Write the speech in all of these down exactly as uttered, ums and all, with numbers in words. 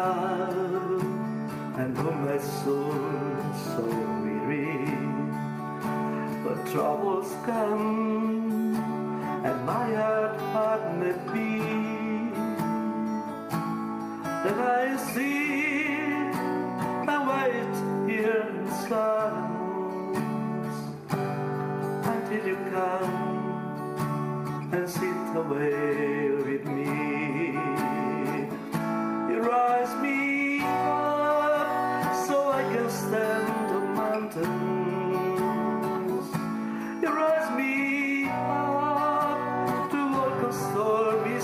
love, and oh my soul so weary. But troubles come, and my heart hardened be. Then I sit and wait here in silence until you come and sit away with me. You rise me up so I can stand on mountains. You rise me up to walk on stormy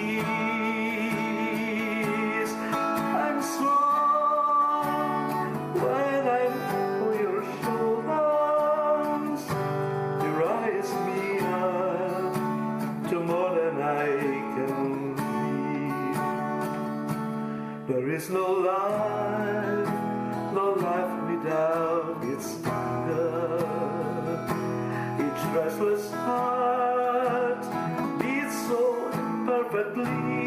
seas. I'm strong when I'm on your shoulders. You rise me up to more than I can be. There is no life, no life without its hunger. Each restless heart beats so perfectly.